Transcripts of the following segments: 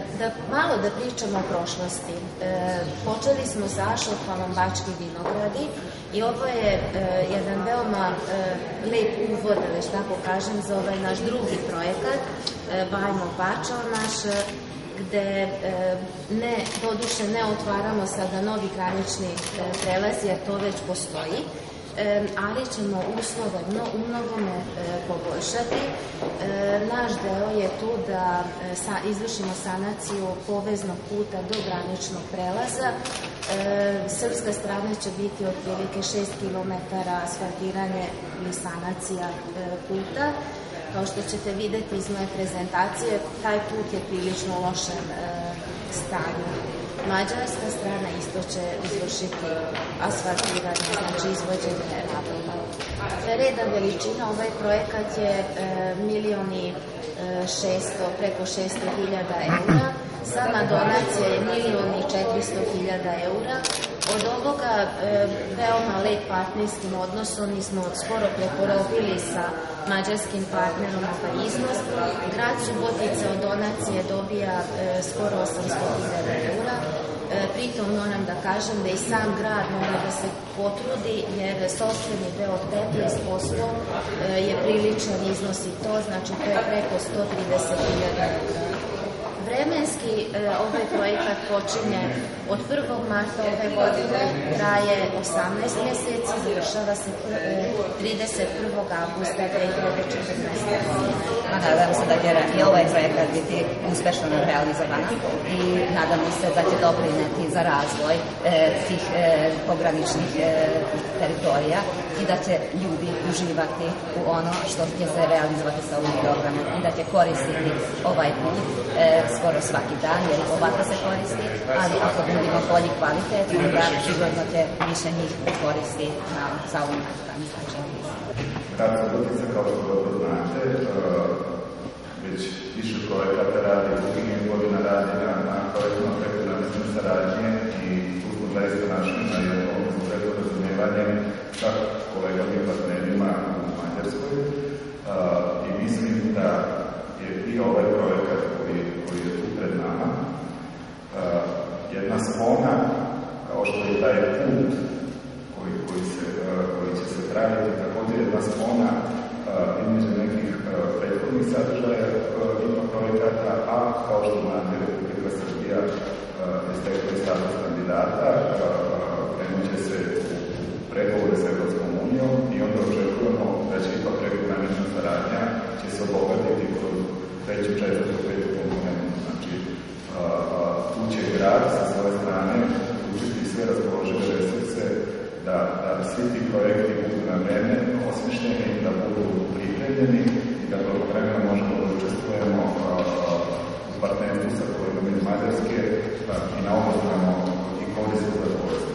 Malo da pričamo o prošlosti. Počeli smo sa Ašofalom Bački vinogradi i ovo je jedan veoma lep uvod, da već tako kažem, za ovaj naš drugi projekat, Bajmo Bačao naš, gde doduše ne otvaramo sada novi granični prelaz, jer to već postoji, ali ćemo uslove u mnogome poboljšati. Naš deo je tu da izvršimo sanaciju poveznog puta do graničnog prelaza. Srpska strana će biti otprilike 6 km asfaltiranje ili sanacija puta. Kao što ćete videti iz moje prezentacije, taj put je prilično u lošem stanju. Mađarska strana isto će izvršiti asfaltiranje, znači izvođenje radova. Reda veličina, ovaj projekat je preko 600.000 eura, sama donacija je 1.400.000 eura. Od ovoga veoma lep partnerskim odnosom mi smo skoro prepolovili sa mađarskim partnerom ovaj iznos. Grad Subotica od donacije dobija skoro 800.000 eura. Pritom moram da kažem da i sam grad mora da se potrudi, jer sopstveni deo od 15% je priličan iznos i to, znači to je preko 130.000 eura. Vremenski ovaj projekat počinje od 1. marta ove godine, traje 18 meseci, završava se 31. avgusta 2014. godine. Nadam se da će i ovaj projekat biti uspešno realizovan i nadamo se da će doprineti za razvoj tih pograničnih teritorija i da će ljudi uživati u ono što će se realizovati sa ovim programom i da će koristiti ovaj put skoro svaki dan, jer ovako se koristi, ali ako budemo bolji kvalitet, onda sigurno će više njih koristi sa ovim značajem. Grad Subotica, kao što dobro znate, već više projekata radi, dugi godina radi na projektnom prekogranične saradnje i tu smo zaista našli na jednom razumevanje sa kolegama i partnerima u Mađarskoj i mislim da je i ovaj projekat koji je tu pred nama jedna spona, kao što je taj put koji će se trajati, također jedna spona između nekih prethodnih sadržaja IPA projekata, a kao što znate, Republika Srbija istekla je status kandidata, krenut će se u pregovore s Evropskom unijom i onda očekujemo da će IPA prekogranična saradnja će se obogatiti kroz treću, četvrtu, petu komponentu. Znači, tu će grad sa svoje strane učiti sve raspoložive resurse da svi ti projekti budu na vreme osmišljeni, da budu pripremljeni i da blagovremeno možemo da učestvujemo u partnerstvu sa kolegama iz Mađarske i na obostrano i korisno zadovoljstvo.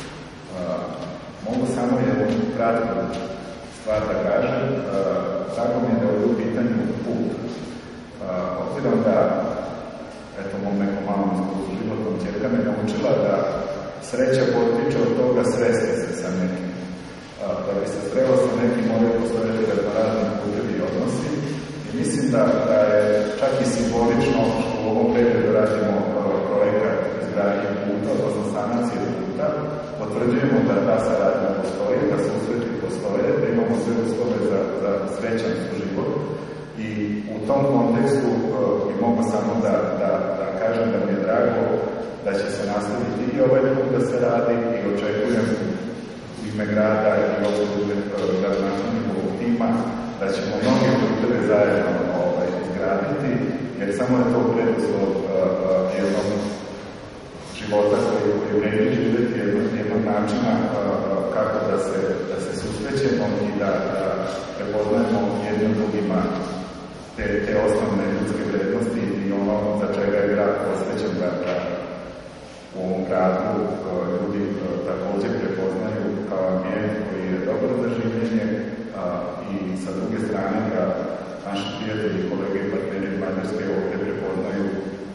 Mogu samo jednu kratku stvar da kažem. Tako mi je da je u pitanju put. Obzirom da, eto, mom nekom malom životnom ćerka me naučila da sreća potiče od toga sresti se sa nekim. Da bi se sreo sa nekim, moraju postojati raznorazni putevi i odnosi. I mislim da je čak i simbolično što u ovom periodu radimo projekat izgradnje puta, odnosno sanacije puta, potvrđujemo da ta saradnja postoji, da susreti postoje, da imamo sve uslove za srećan život. I u tom kontekstu bi mogo samo da kažem da mi je drago da će se nastaviti i ovaj put da se radi i očekujem u ime grada i ovog gradonačelnikovog tima da ćemo mnogi puteve zajedno izgraditi, jer samo je to preduslov jednog života koji vredi živjeti, jednog načina kako da se susrećemo i da prepoznajemo jednim drugima te osnovne ljudske vrednosti i ono za čega je grad posvećen da u ovom gradu ljudi također prepoznaju kao ambijent koji je dobro za življenje i sa druge strane da naši prijatelji, kolege i partneri iz Mađarske ovdje prepoznaju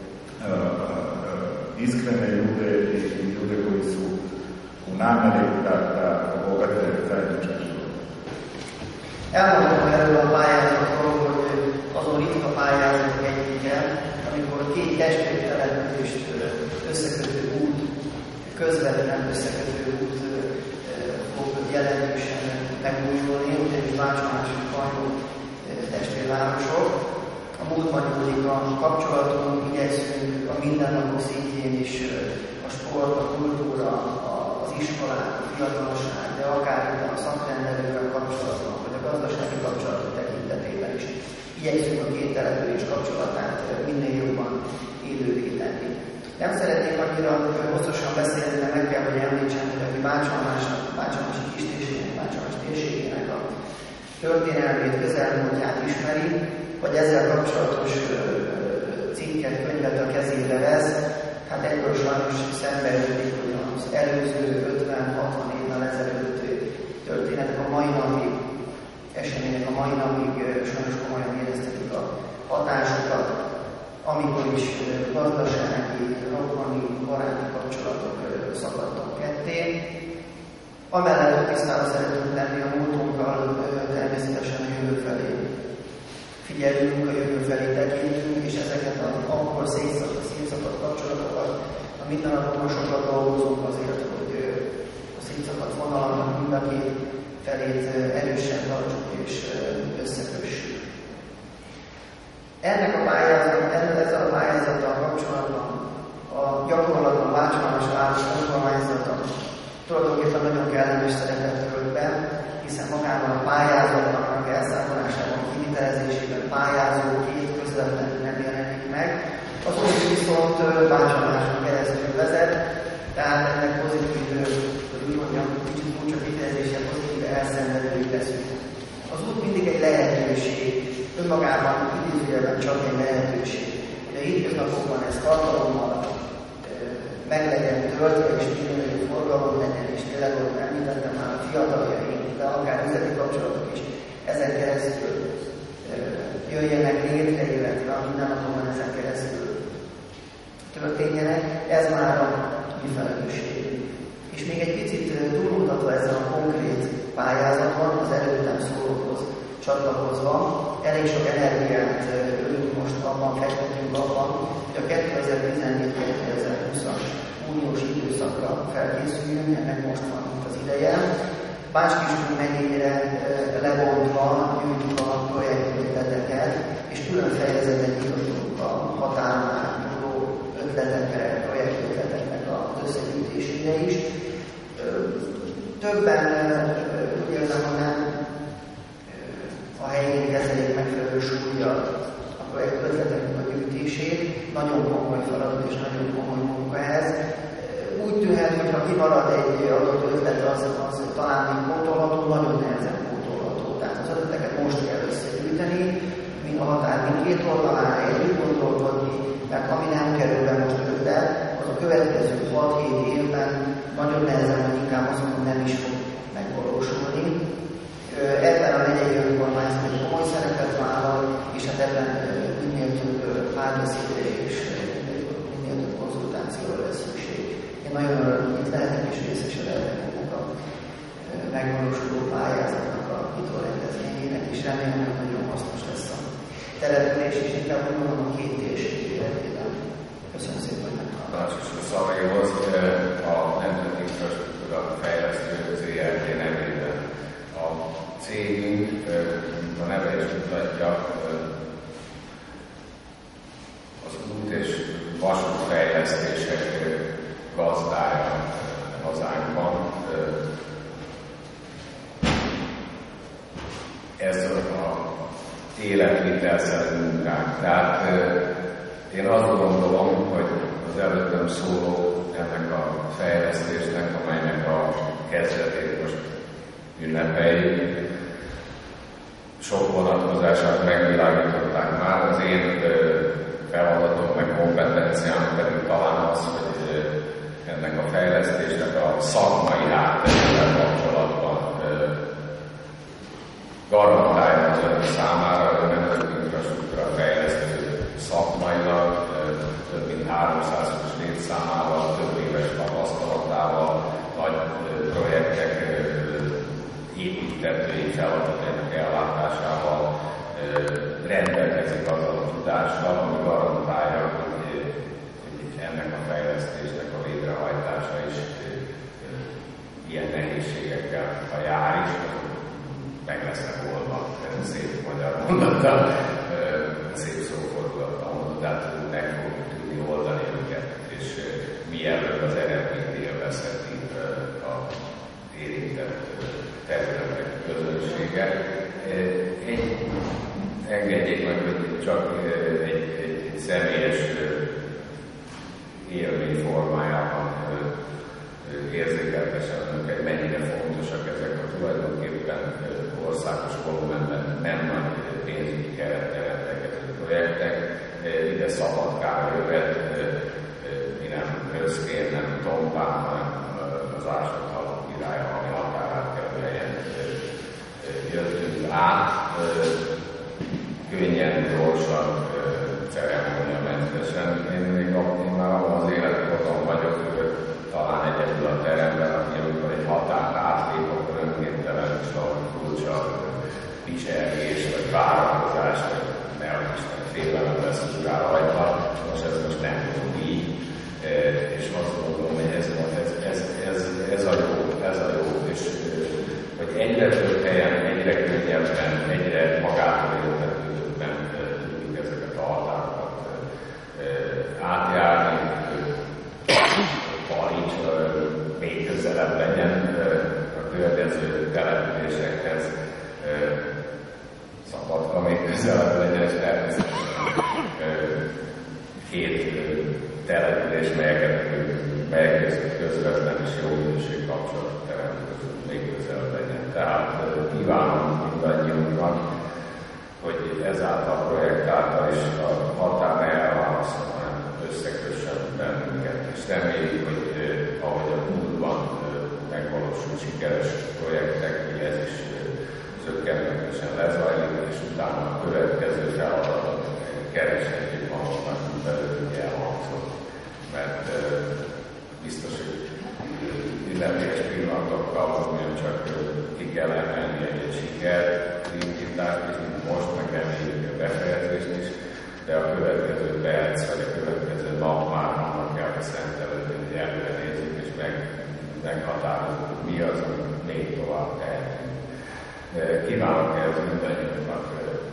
iskrene ljude i ljude koji su u nameri da obogate zajednički život. Elmondom a pályázatról, hogy az a ritka pályázat egyike, amikor két testvér települést összekötő út, közvetlen összekötő út fog jelentősen megújulni, ugyanis Bács-Maláson vannak testvérvárosok. A múltban nyúlik a kapcsolatunk, igyekszünk a mindennapok szintjén is a sport, a kultúra, az iskolák, a fiatalság, de akár a szakrendelővel kapcsolatban, vagy a gazdasági kapcsolatok tekintetében is igyekszünk a két település kapcsolatát minél jobban élővé tenni. Nem szeretnék annyira hosszasan beszélni, de meg kell, hogy említsem, hogy aki Bács-Malási kistérségének, Bács-Malási térségének a történelmét, közelmúltját ismeri, vagy ezzel kapcsolatos cikket, könyvet a kezébe vesz, hát ebből sajnos szembejövődik, hogy az előző 50-60 évvel ezelőtt történetek a mai napig, események a mai napig sajnos komolyan éreztetik a hatásokat, amikor is gazdasági, rokoni, baráti kapcsolatok szakadtak ketté. Amellett, hogy tisztában szeretünk lenni a múltunkkal, természetesen a jövő felé figyelünk, a jövő felé tekintünk, és ezeket akkor szétszakadt kapcsolatokat a mindennapokban sokat dolgozunk azért, hogy a szétszakadt vonalnak mind a két felét erősen tartsuk és összekössük. Ezzel a pályázattal kapcsolatban a gyakorlatban Bács-Malas város önkormányzata tulajdonképpen nagyon kellemes szerepet tölt be, hiszen magában a pályázatnak elszámolásában, kivitelezésében pályázó két közvetlenül nem jelenik meg. Az út viszont Bács-Malason keresztül vezet, tehát ennek pozitív, hogy úgy mondjam, kicsit furcsa kifejezéssel pozitív elszenvedői leszünk. Az út mindig egy lehetőség, önmagában idézőjelben csak egy lehetőség. Hogy a hétköznapokban ez tartalommal meg legyen töltve, és minél forgalom legyen, és tényleg, ahogy említettem már a fiataljaink, de akár üzleti kapcsolatok is ezen keresztül jöjjenek létre, illetve a mindennapokban ezen keresztül történjenek, ez már a mi felelősségünk. És még egy picit túlmutatva ezen a konkrét pályázaton, az előttem szólókhoz csatlakozva, elég sok energiát most abban fektetünk abban, hogy a 2014-2020-as uniós időszakra felkészüljünk, ennek most van itt az ideje. Bács-Kiskun megyére lebontva nyújtjuk a projektötleteket, és külön fejezetet nyitottunk a határon átnyúló ötletekre, projektötleteknek az összegyűjtésére is. Többen úgy érzem, hogy nem a helyén kezelik megfelelő súllyal a projektötleteknek a gyűjtését. Nagyon komoly feladat és nagyon komoly munka ez. Úgy tűnhet, hogy ha kimarad egy adott ötlet, az talán még pótolható, nagyon nehezen pótolható. Tehát az ötleteket most kell összegyűjteni, mint a határ mindkét oldalán együtt gondolkodni, mert ami nem kerül be most ötlet, az a következő 6-7 évben nagyon nehezen, vagy inkább azt mondom, nem is fog megvalósulni. Ebben a megyei önkormányzat egy komoly szerepet vállal, és hát ebben minél több párbeszédre és minél több konzultációra lesz szükség. Én nagyon örülök, hogy itt lehetek és részesedhetek ennek a megvalósuló pályázatnak a kitórendezvényének, és remélem, hogy nagyon hasznos lesz a település, és inkább mondom a két térség életében. Köszönöm szépen, hogy meghallgattam. Szavaihoz a Nemzeti Infrastruktúra Fejlesztő ZRT nevében. A cégünk, a neve is mutatja, az út és vasútfejlesztések gazdája hazánkban. Ez a életvitelszerű munkánk. Tehát én azt gondolom, hogy az előttem szóló ennek a fejlesztésnek, amelynek a kezdetét most ünnepeljük, sok vonatkozását megvilágították már. Az én feladatom meg kompetenciám pedig talán az, hogy ennek a fejlesztésnek a szakmai hátterével kapcsolatban garantálja az ön számára, hogy a Nemzeti Infrastruktúra Fejlesztő szakmailag több mint 300 létszámával, több éves tapasztalatával, nagy projektek építtetői feladatainak ellátásával rendelkezik azzal a tudással, ami garantálja, hogy ennek a fejlesztésnek a végrehajtása is ilyen nehézségekkel, ha jár is, meg lesznek oldva, szép magyar mondattal, szép szófordulattal mondod, tehát meg fogjuk tudni oldani őket, és mielőtt az eredményt élvezheti az érintett területek közönsége. Engedjék meg, hogy csak egy személyes élmény formájában érzékeltesen önöket, mennyire fontosak ezek a tulajdonképpen országos volumenben nem nagy pénzügyi kerettel rendelkező projektek. Ide Szabadkára jövet, mi nem Röszkén, nem Tompán, hanem az Ásathalak királya, ami határát kell helyen jöttünk át. Könnyen, gyorsan, ceremóniamentesen. Én már abban az életkorban vagyok, talán egyedül a teremben, amikor egy határt átlép, akkor önkéntelen is valami furcsa pisergés, vagy várakozás, vagy ne a Isten félelem lesz urál rajta. Most ez most nem tudom így. És azt gondolom, hogy ez a jó, és hogy egyre több helyen, egyre könnyebben, egyre magától értetődőbben tudjuk ezeket a határokat átjárni, Palics még közelebb legyen a környező településekhez, Szabadka még közelebb legyen, és természetesen két település, melyek közvetlen és jó minőség kapcsolat teremtőző még közelebb legyen. Tehát kívánom mindannyiunknak, hogy ezáltal a projekt által is a határ ne elválaszol, hanem összekössön bennünket. És reméljük, hogy ahogy a múltban megvalósul sikeres projektek, hogy ez is zökkenőmentesen lezajlik, és utána a következő feladatot kereshetjük magunknak, mint előtt elhangzott. Mert biztos, hogy ünnepélyes pillanatokkal csak ki kell emelni egy sikerindítást, és most meg reméljük a befejezést is, de a következő perc, vagy a következő nap már annak kell szentelődni, hogy előre nézzük, és meghatározunk, hogy mi az, amit még tovább tehetünk. Kívánok ehhez mindannyiunknak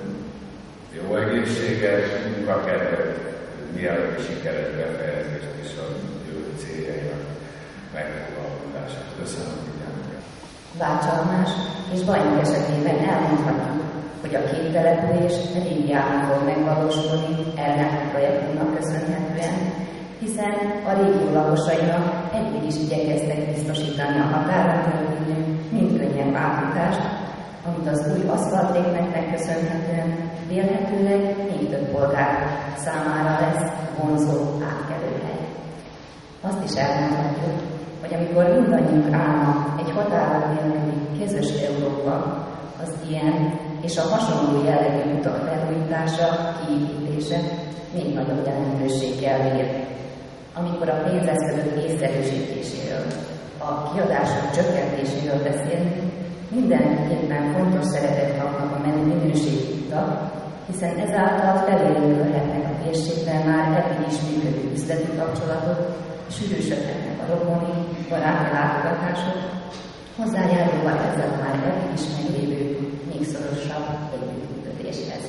jó egészséget, munkakedvet, mielőtt sikeres befejezést és a jövő céljainak megfogalmazását. Köszönöm figyelmüket! Bácsalmás és Bajnok esetében elmondhatjuk, hogy a két település régiában fog megvalósulni ennek a projektunknak köszönhetően, hiszen a régió lakosainak eddig is igyekeztek biztosítani a határon történő mind könnyebb átjutást, amit az új aszfaltlépnek köszönhetően vélhetőleg még több polgár számára lesz vonzó átkelőhely. Azt is elmondhatjuk, hogy amikor mindannyiunk állna egy határon nélküli közös Európa, az ilyen és a hasonló jellegű utak felújítása, kiépítése még nagyobb jelentőséggel bír. Amikor a pénzeszközök észszerűsítéséről, a kiadások csökkentéséről beszélünk, mindenképpen fontos szerepet kapnak a minőségi utak, hiszen ezáltal felérülhetnek a térségben már eddig is működő üzleti kapcsolatok, sűrűsödhetnek a rokoni, baráti látogatások, hozzájárulva ezzel már eddig is meglévő, még szorosabb együttműködéshez.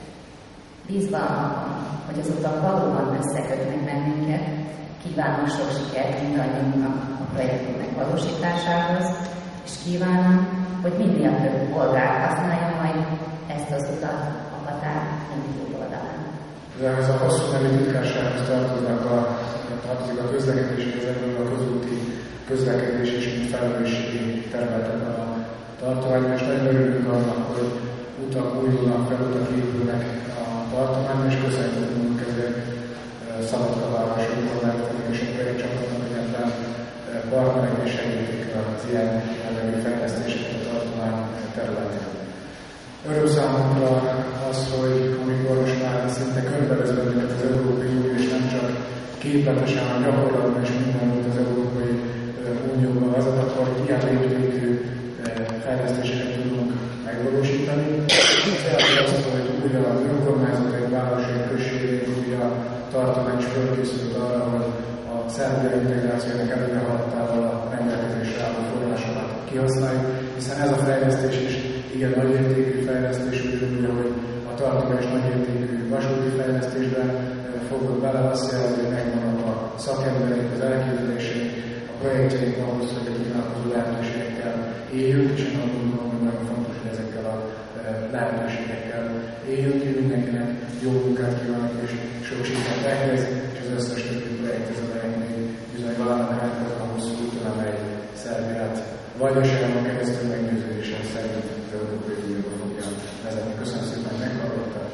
Bízva abban, hogy az utak valóban összekötnek bennünket, kívánok sok sikert mindannyiunknak a projektünk megvalósításához, és kívánom, hogy minél több polgár használja majd ezt az utat a határ mindkét oldalán. Ez a hosszú nevű titkársághoz tartozik a közlekedési vezetőről a közúti közlekedés és mint felelősségi területen a tartományban, és nagyon örülünk annak, hogy utak újulnak, felutak épülnek a tartományban, és köszönhetünk ezért Szabadka város önkormányzatának és a projektcsapatnak, illetve partnerek és segítik az ilyen jellegű fejlesztéseket a tartomány területén. Öröm számunkra az, hogy amikor most már szinte könyvelez bennünket az Európai Unió, és nem csak képletesen, hanem gyakorlatban is mindenhol az Európai Unióban vezet, akkor ilyen léptékű fejlesztéseket tudunk megvalósítani. Az, hogy újra az önkormányzatok, városok, községek, újra tartomány is fölkészült arra, hogy a szerb integrációjának előre haladtával a rendelkezésre álló forrásokat kihasználjuk, hiszen ez a fejlesztés is igen nagyértékű fejlesztés, úgy, hogy a tartomány is nagyértékű vasúti fejlesztésben fogod bele, azt jelenti, hogy megvannak a szakembereink, az elképzeléseink, a projektjeink ahhoz, hogy a kívánkozó lehetőségekkel éljünk, és én azt gondolom, hogy nagyon fontos, hogy ezekkel a lehetőségekkel éljünk, hogy mindenkinek jó munkát kívánok és sok sikert ehhez, és az összes többi projekthez, amelyek még bizony valamelyik hánytak a hosszú úton, amely Szerbiát vagy a Sárban keresztül meggyőződésen szerint az Európai Unióba fogja vezetni. Köszönöm szépen, hogy meghallgattak.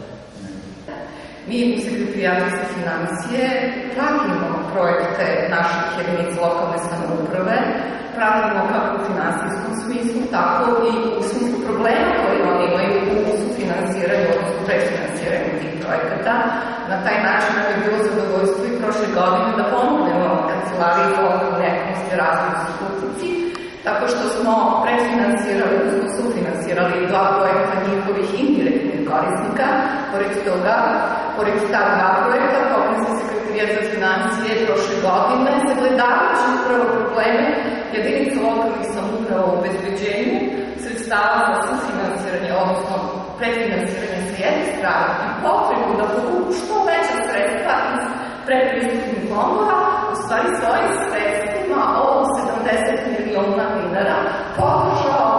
Mi u Sekretarijatu za financije pratimo projekte naših jedinica lokalne samouprave, pratimo kako u finansijskom smislu, tako i u smislu problema koje oni imaju u sufinansiranju, odnosno predfinansiranju tih projekata. Na taj način nam je bilo zadovoljstvo i prošle godine da pomognemo Kancelariji za lokalne ekonomske razvoj u Subotici, tako što smo predfinansirali, odnosno sufinansirali 2 projekta njihovih indirektnih korisnika. Pored ta 2 projekta, Pokrajinski sekretarijat za financije prošle godine, sagledavajući upravo probleme jedinica lokalnih samouprava u obezbeđenju sredstava za sufinansiranje, odnosno predfinansiranje sa jedne strane i potrebu da povuku što veća sredstva iz predpristupnih fondova, u stvari svojim sredstvima od 70 miliona dinara podržao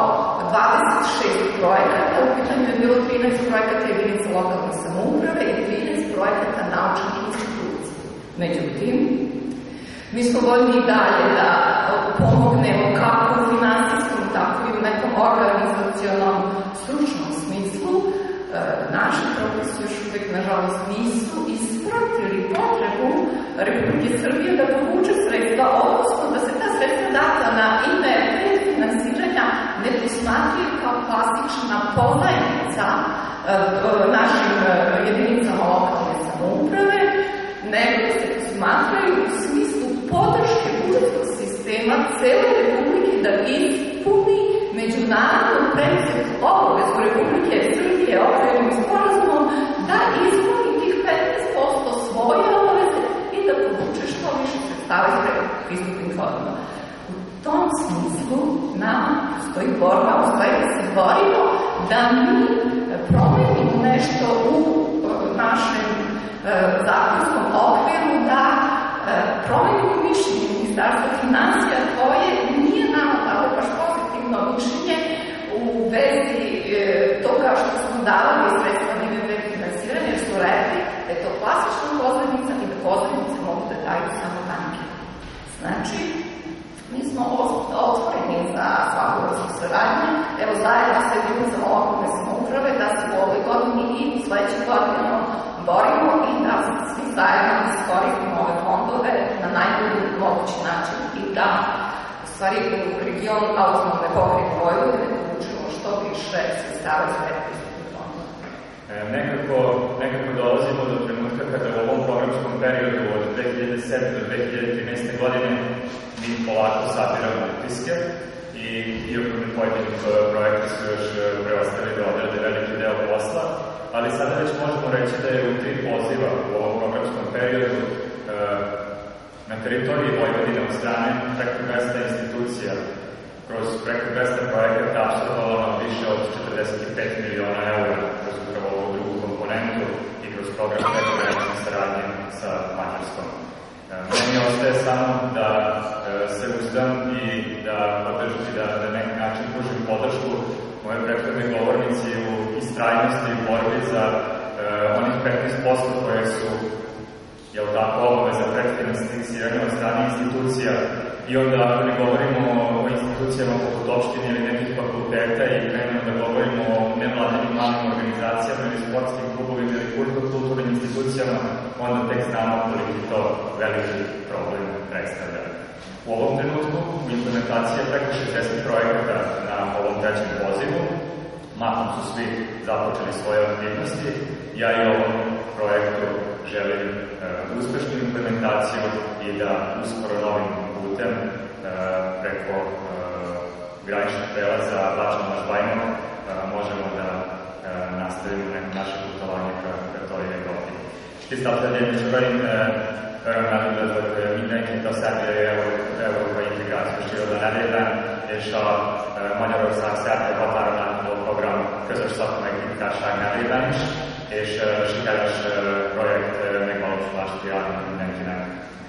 26 projekata, u pitanju je bilo 13 projekata jedinica lokalne samouprave i 13 projekata naučnih institucija. Međutim, mi smo voljni i dalje da pomognemo kako u finansijskom, tako i u nekom organizacionalnom, stručnom smislu. Naši propisi još uvek, nažalost, nisu ispratili potrebu Republike Srbije da povuče sredstva, odnosno da se ta sredstva data na ime predfinansiranja ne posmatraju kao klasična pozajmica našim jedinicama lokalne samouprave, nego da se posmatraju u smislu podrške budžetskog sistema cele Republike da ispuni međunarodno preuzetu obavezu Republike Srbije okvirnim sporazumom da ispuni tih 15% svoje obaveze i da povuče što više sredstava iz predpristupnih fondova. U tom smislu nama stoji borba, u stvari da se borimo da mi promenimo nešto u našem zakonskom okviru, da promenimo mišljenje Ministarstva finansija koje nije nama tako baš pozitivno mišljenje u vezi toga što smo davali sredstva na ime predfinansiranja, jer su rekli da je to klasična pozajmica i da pozajmice mogu da daju samo banke. Znači, mi smo otvoreni za svaku vrstu saradnje, evo zajedno sa jedinicama lokalne samouprave da se u ovoj godini i u sledećoj godini borimo i da svi zajedno iskoristimo ove fondove na najbolji mogući način i da u stvari u regionu autonomne pokrajine Vojvodine povučemo što više sredstava iz predpristupnih fondova. Nekako dolazimo do trenutka kada u ovom programskom periodu od 2007. do 2013. godine mi polako sabiramo utiske i iako mi pojedini projekti su još preostali da odrade veliki deo posla, ali sada već možemo reći da je u 3 poziva u ovom programskom periodu na teritoriji Vojvodine od strane preko 200 institucija kroz preko 200 projekata apsolvovano više od 45 miliona eura kroz upravo ovu drugu komponentu i kroz program prekogranične saradnje sa Mađarskom. Meni ostaje samo da se uzdam i da podržati, da na neki način pružim podršku moje prethodne govornici u istrajnosti i borbi za onih 15% koje su, jel tako, obaveza predfinansiranja od strane institucija. I onda, ako ne govorimo o institucijama poput opštine ili nekih fakulteta i krenemo da govorimo o nevladinim malim organizacijama ili sportskim klubovima ili kulturnim institucijama, onda tek znamo koliki to veliki problem predstavlja. U ovom trenutku implementacija preko 60 projekata na ovom 3. pozivu, mahom su svi započeli svoje aktivnosti. Ja i ovom projektu želim uspešnu implementaciju i da uskoro novim putem preko graničnog prelaza Bačan-Bajmok možemo da nastavimo neko naše putovanje ka toj Evropi. Tisztelt Hölgyeim és Uraim, örömmel üdvözlök mindenkit a Szerbiai Európai Integrációs Iroda nevében, és a Magyarország-Szerbia határon átnyúló program közös szakmai titkárság nevében is, és sikeres projekt megvalósulást kívánok mindenkinek.